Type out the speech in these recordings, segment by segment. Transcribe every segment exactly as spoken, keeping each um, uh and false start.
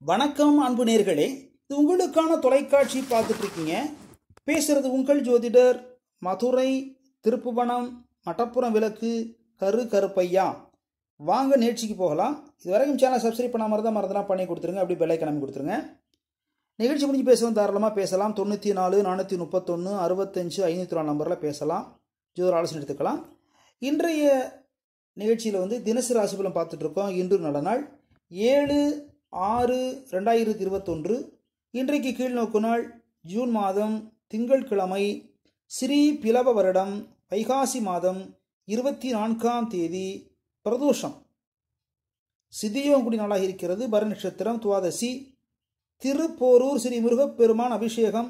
வணக்கம் அன்பு நேர்களே, இது உங்களுக்கான தொலைக்காட்சி பார்த்துட்டு இருக்கீங்க. பேசுறது உங்கள் ஜோதிடர் மதுரை திருப்புவனம் மட்டப்புறம் விளக்கு கரு கருப்பையா. வாங்க நிகழ்ச்சிக்கு போகலாம். இது வரைக்கும் சேனல் சப்ஸ்கிரைப் பண்ணாமல் இருந்தால் மறந்துலாம் பண்ணி கொடுத்துருங்க. அப்படி பெல் ஐக்கான் கொடுத்துருங்க. நிகழ்ச்சி முடிஞ்சு பேசவும் தாராளமாக பேசலாம். தொண்ணூற்றி நாலு நானூற்றி முப்பத்தொன்று அறுபத்தஞ்சு ஐநூற்றி நாலு நம்பரில் பேசலாம். ஜோதிடர் ஆலோசனை எடுத்துக்கலாம். இன்றைய நிகழ்ச்சியில் வந்து தினசரி ராசி பலன் பார்த்துட்டு இருக்கோம். இன்று நல்ல நாள் ஏழு ஆறு ரெண்டாயிரத்தி இருபத்தொன்று. இன்றைக்கு கீழ்நோக்கு நாள் ஜூன் மாதம் திங்கட்கிழமை ஸ்ரீ பிலவ வருடம் வைகாசி மாதம் இருபத்தி நான்காம் தேதி பிரதோஷம். சித்தியோங்குடி நாளாக இருக்கிறது. பர நட்சத்திரம் துவாதசி. திருப்போரூர் ஸ்ரீ முருகப்பெருமான் அபிஷேகம்.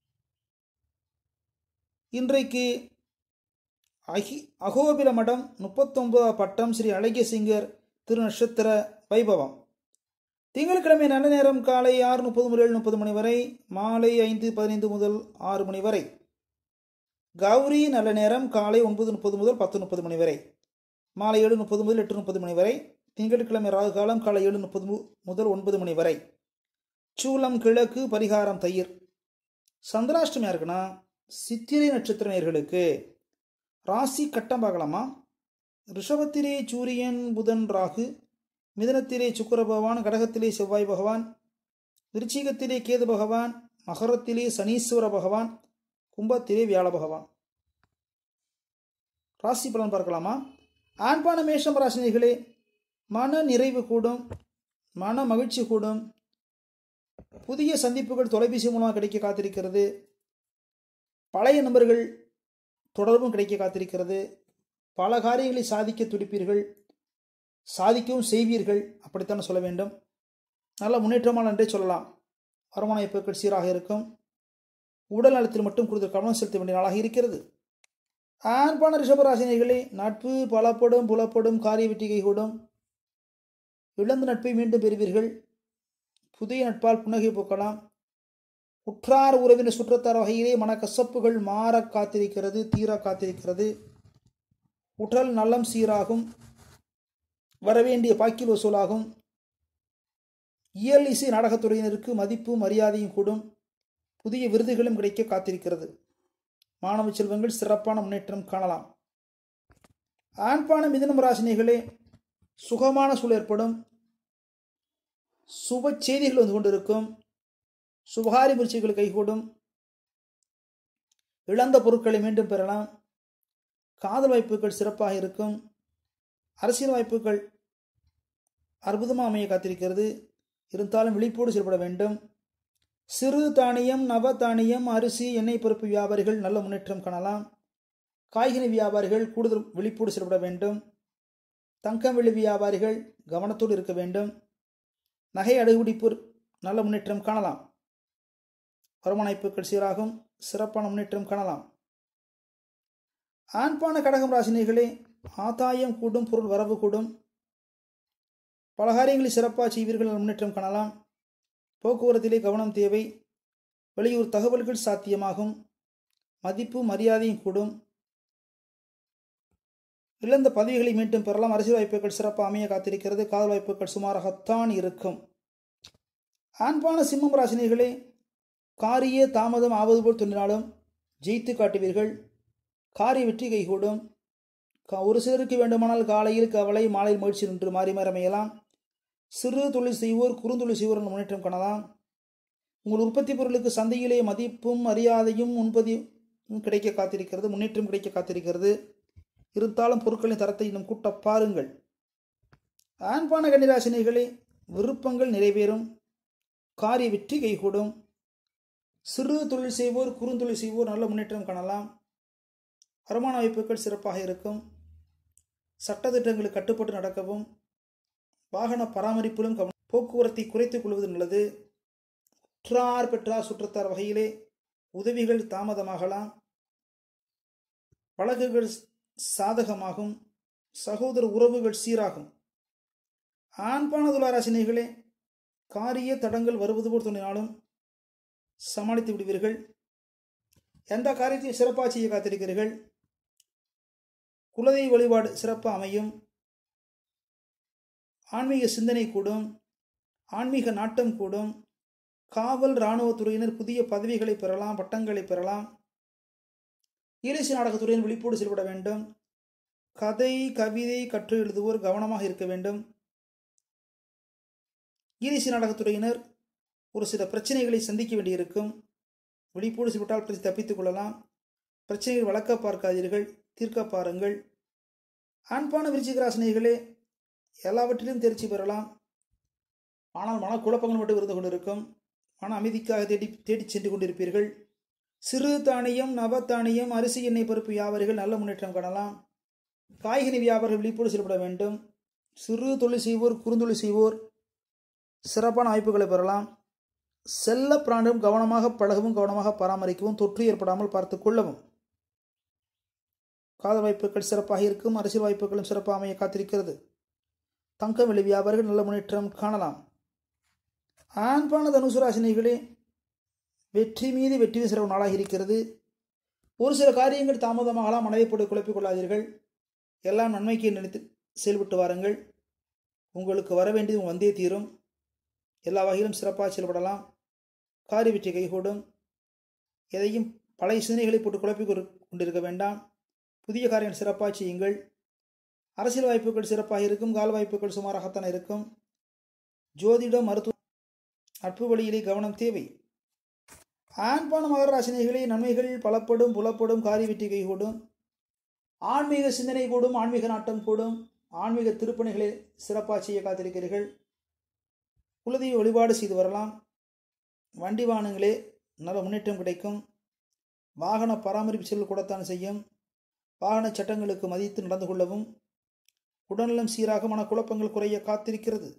இன்றைக்கு அகி அகோபில மடம் முப்பத்தொன்பதாம் பட்டம் ஸ்ரீ அழகிய சிங்கர் திரு நட்சத்திர வைபவம். திங்கட்கிழமை நல்ல நேரம் காலை ஆறு முப்பது முதல் ஏழு முப்பது மணி வரை, மாலை ஐந்து பதினைந்து முதல் ஆறு மணி வரை. கௌரி நல்ல நேரம் காலை ஒன்பது முப்பது முதல் பத்து முப்பது மணி வரை, மாலை ஏழு முப்பது முதல் எட்டு முப்பது மணி வரை. திங்கட்கிழமை ராகு காலம் காலை ஏழு முப்பது முதல் ஒன்பது மணி வரை. சூலம் கிழக்கு, பரிகாரம் தயிர். சந்திராஷ்டமியா இருக்குன்னா சித்திரை நட்சத்திர நேயர்களுக்கு ராசி கட்டம் பார்க்கலாமா. ரிஷபத்திலே சூரியன் புதன் ராகு, மிதனத்திலே சுக்கிர பகவான், கடகத்திலே செவ்வாய் பகவான், விருச்சிகத்திலே கேது பகவான், மகரத்திலே சனீஸ்வர பகவான், கும்பத்திலே வியாழ பகவான். ராசி பலன் பார்க்கலாமா. ஆண்பான மேஷம் ராசினிகளே, மன நிறைவு கூடும், மன மகிழ்ச்சி கூடும். புதிய சந்திப்புகள் தொலைபேசி மூலமாக கிடைக்க காத்திருக்கிறது. பழைய நண்பர்கள் தொடர்பும் கிடைக்க காத்திருக்கிறது. பல காரியங்களை சாதிக்க துடிப்பீர்கள், சாதிக்கவும் செய்வீர்கள், அப்படித்தான் சொல்ல வேண்டும். நல்ல முன்னேற்றமான என்றே சொல்லலாம். வருமான இயக்கங்கள் சீராக இருக்கும். உடல் நலத்தில் மட்டும் கூடுதல் கவனம் செலுத்த வேண்டிய நாளாக இருக்கிறது. ஆண்பான ரிஷபராசினிகளே, நட்பு பலப்படும், புலப்படும், காரிய வெற்றி கைகூடும். இழந்த நட்பை மீண்டும் பெறுவீர்கள். புதிய நட்பால் புன்னகை போக்கலாம். உற்றார் உறவினர் சுற்றத்தார் வகையிலே மனக்கசப்புகள் மாற காத்திருக்கிறது, தீர காத்திருக்கிறது. உடல் நலம் சீராகும். வரவேண்டிய பாக்கில் வசூலாகும். இயல் இசை நாடகத்துறையினருக்கு மதிப்பு மரியாதையும் கூடும். புதிய விருதுகளும் கிடைக்க காத்திருக்கிறது. மாணவ செல்வங்கள் சிறப்பான முன்னேற்றம் காணலாம். ஆண்பான மிதுனம் ராசினிகளே, சுகமான சூழல் ஏற்படும். சுப செய்திகள் வந்து கொண்டிருக்கும். சுபகாரி முயற்சிகள் கைகூடும். இழந்த பொருட்களை மீண்டும் பெறலாம். காதல் வாய்ப்புகள் சிறப்பாக இருக்கும். அரசியல் வாய்ப்புகள் அற்புதமாக அமைய காத்திருக்கிறது. இருந்தாலும் விழிப்போடு செயல்பட வேண்டும். சிறு தானியம், நவ தானியம், அரிசி, எண்ணெய் பருப்பு வியாபாரிகள் நல்ல முன்னேற்றம் காணலாம். காய்கறி வியாபாரிகள் கூடுதல் விழிப்போடு செயல்பட வேண்டும். தங்கம் வெள்ளி வியாபாரிகள் கவனத்தோடு இருக்க வேண்டும். நகை அடைபிடிப்பு நல்ல முன்னேற்றம் காணலாம். வருமான வாய்ப்புகள் சீராகும். சிறப்பான முன்னேற்றம் காணலாம். ஆண்பான கடகம் ராசினிகளே, ஆதாயம் கூடும், பொருள் வரவு கூடும். பல காரியங்களில் சிறப்பாக செய்வீர்கள், முன்னேற்றம் காணலாம். போக்குவரத்திலே கவனம் தேவை. வெளியூர் தகவல்கள் சாத்தியமாகும். மதிப்பு மரியாதையும் கூடும். இழந்த பதவிகளை மீண்டும் பெறலாம். அரசியல் வாய்ப்புகள் சிறப்பாக அமைய காத்திருக்கிறது. காதல் வாய்ப்புகள் சுமாராகத்தான் இருக்கும். ஆண்பான சிம்மம் ராசினிகளே, காரிய தாமதம் ஆவது போல் தோன்றினாலும் ஜெயித்து காட்டுவீர்கள். காரிய வெற்றி கைகூடும். ஒரு சிலருக்கு வேண்டுமானால் காலையில் கவலை, மாலையில் முயற்சி என்று மாறி மாறி அமையலாம். சிறு தொழில் செய்வோர், குறுந்தொழில் செய்வோர் முன்னேற்றம் காணலாம். உங்கள் உற்பத்தி பொருளுக்கு சந்தையிலே மதிப்பும் மரியாதையும் முன்பதிவும் கிடைக்க காத்திருக்கிறது. முன்னேற்றம் கிடைக்க காத்திருக்கிறது. இருந்தாலும் பொருட்களின் தரத்தை இன்னும் கூட்ட பாருங்கள். ஆண்பான கன்னிராசினிகளே, விருப்பங்கள் நிறைவேறும். காரிய வெற்றி கைகூடும். சிறு தொழில் செய்வோர், குறுந்தொழில் செய்வோர் நல்ல முன்னேற்றம் காணலாம். வருமான வாய்ப்புகள் சிறப்பாக இருக்கும். சட்டத்திட்டங்களுக்கு கட்டுப்பட்டு நடக்கவும், வாகன பராமரிப்பிலும் கவனம். போக்குவரத்தை குறைத்துக் கொள்வது நல்லது. உற்றார் பெற்றார் சுற்றத்தார் வகையிலே உதவிகள் தாமதமாகலாம். வழக்குகள் சாதகமாகும். சகோதர உறவுகள் சீராகும். ஆண்பான துளாராசினிகளே, காரிய தடங்கள் வருவது போல் தோன்றினாலும் சமாளித்து விடுவீர்கள். எந்த காரியத்தையும் சிறப்பாக செய்ய காத்திருக்கிறீர்கள். குலதெய்வ வழிபாடு சிறப்பாக அமையும். ஆன்மீக சிந்தனை கூடும். ஆன்மீக நாட்டம் கூடும். காவல் இராணுவத்துறையினர் புதிய பதவிகளை பெறலாம், பட்டங்களை பெறலாம். ஈலிசி நாடகத்துறையின் விழிப்போடு செயல்பட வேண்டும். கதை கவிதை கற்று எழுதுவோர் கவனமாக இருக்க வேண்டும். ஈலிசி நாடகத்துறையினர் ஒரு சில பிரச்சனைகளை சந்திக்க வேண்டியிருக்கும். விழிப்போடு செயல்பட்டால் தப்பித்துக் கொள்ளலாம். பிரச்சனைகள் வளர்க்க பார்க்காதீர்கள், தீர்க்க பாருங்கள். ஆண்பான விருச்சிக ராசினிகளே, எல்லாவற்றிலும் தேர்ச்சி பெறலாம். ஆனால் மனக்குழப்பங்கள் மட்டும் இருந்து கொண்டிருக்கும். மன அமைதிக்காக தேடி தேடி சென்று கொண்டிருப்பீர்கள். சிறு தானியம், நவத்தானியம், அரிசி, எண்ணெய், பருப்பு வியாபாரிகள் நல்ல முன்னேற்றம் காணலாம். காய்கனி வியாபாரிகள் விழிப்போடு செயல்பட வேண்டும். சிறு தொழில் செய்வோர், குறுந்தொழில் செய்வோர் சிறப்பான வாய்ப்புகளை பெறலாம். செல்ல பிராணியும் கவனமாக பழகவும், கவனமாக பராமரிக்கவும், தொற்று ஏற்படாமல் பார்த்து கொள்ளவும். காதல் வாய்ப்புகள் சிறப்பாக இருக்கும். அரசியல் வாய்ப்புகளும் சிறப்பாக அமைய காத்திருக்கிறது. தங்கம் வெள்ளி வியாபாரிகள் நல்ல முன்னேற்றம் காணலாம். ஆண்பான தனுசு ராசினிகளே, வெற்றி மீது வெற்றி சிறப்பு நாளாக இருக்கிறது. ஒரு சில காரியங்கள் தாமதமாகலாம். மனதை போட்டு குழப்பிக் கொள்ளாதீர்கள். எல்லாம் நன்மைக்கு நினைத்து செயல்பட்டு வாருங்கள். உங்களுக்கு வர வேண்டியது வந்தே தீரும். எல்லா வகையிலும் சிறப்பாக செயல்படலாம். காரிய வெற்றி கைகூடும். எதையும் பழைய சிந்தனைகளை போட்டு குழப்பிக் கொண்டிருக்க வேண்டாம். புதிய காரியங்கள் சிறப்பாக செய்யுங்கள். அரசியல் வாய்ப்புகள் சிறப்பாக இருக்கும். கால வாய்ப்புகள் சுமாராகத்தான் இருக்கும். ஜோதிடம், மருத்துவ நட்பு வழியிலே கவனம் தேவை. ஆண்பான மகர ராசினிகளே, நன்மைகள் பலப்படும், புலப்படும், காரிய வெற்றி கைகூடும். ஆன்மீக சிந்தனை கூடும், ஆன்மீக நாட்டம் கூடும். ஆன்மீக திருப்பணிகளை சிறப்பாக செய்ய காத்திருக்கிறீர்கள். குலதெய்வ வழிபாடு செய்து வரலாம். வண்டி வாகனங்களே நல்ல முன்னேற்றம் கிடைக்கும். வாகன பராமரிப்பு செலவு கூடத்தான் செய்யும். வாகன சட்டங்களுக்கு மதித்து நடந்து கொள்ளவும். உடல்நலம் சீராக மனக்குழப்பங்கள் குறைய காத்திருக்கிறது.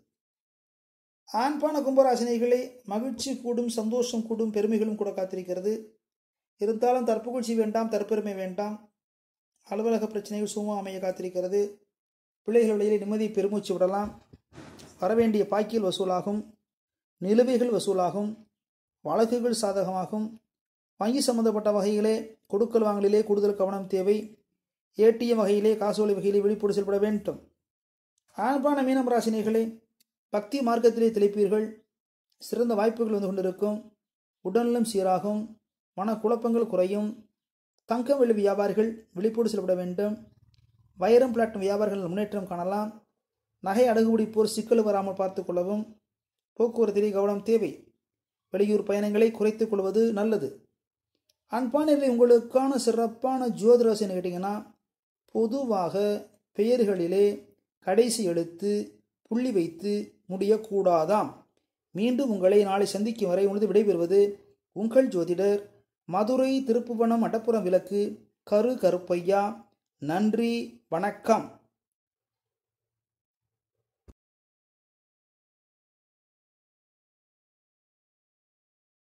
ஆண்பான கும்பராசினிகளே, மகிழ்ச்சி கூடும், சந்தோஷம் கூடும், பெருமைகளும் கூட காத்திருக்கிறது. இருந்தாலும் தற்புகழ்ச்சி வேண்டாம், தற்பெருமை வேண்டாம். அலுவலக பிரச்சனைகள் சும்மா அமைய காத்திருக்கிறது. பிள்ளைகள் வழியிலே நிம்மதியை பெருமூச்சு விடலாம். வரவேண்டிய பாக்கியல் வசூலாகும். நிலுவைகள் வசூலாகும். வழக்குகள் சாதகமாகும். வங்கி சம்பந்தப்பட்ட வகையிலே கொடுக்கல் வாங்கலிலே கூடுதல் கவனம் தேவை. ஏடிஎம் வகையிலே, காசோலை வகையிலே விழிப்போடு செயல்பட வேண்டும். ஆண்பான மீனம் ராசினிகளே, பக்தி மார்க்கத்திலே திளைப்பீர்கள். சிறந்த வாய்ப்புகள் வந்து கொண்டிருக்கும். உடல்நலம் சீராகும். மனக்குழப்பங்கள் குறையும். தங்கம் வெள்ளி வியாபாரிகள் விழிப்போடு செயல்பட வேண்டும். வைரம் பிளாட்டினம் வியாபாரிகள் முன்னேற்றம் காணலாம். நகை அடகு பிடிப்போர் சிக்கல் வராமல் பார்த்து கொள்ளவும். போக்குவரத்திலே கவனம் தேவை. வெளியூர் பயணங்களை குறைத்துக் கொள்வது நல்லது. அன்பானவர்களே, உங்களுக்கான சிறப்பான ஜோதிராசின்னு கேட்டிங்கன்னா, பொதுவாக பெயர்களிலே கடைசி எழுத்து புள்ளி வைத்து முடியக்கூடாதாம். மீண்டும் உங்களை நாளை சந்திக்கும் வரை உனது விடைபெறுவது உங்கள் ஜோதிடர், மதுரை திருப்புவனம் மடப்புறம் விளக்கு கரு கருப்பையா. நன்றி, வணக்கம்.